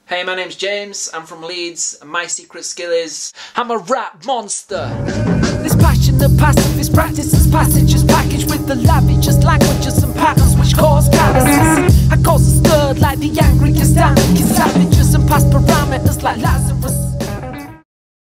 Hey, my name's James, I'm from Leeds, and my secret skill is I'm a rap monster. This passion, the pacifist practices passages packaged with the lavish languages and patterns which cause calluses. I cause a stirred like the angriest anarchist savages and past parameters like Lazarus.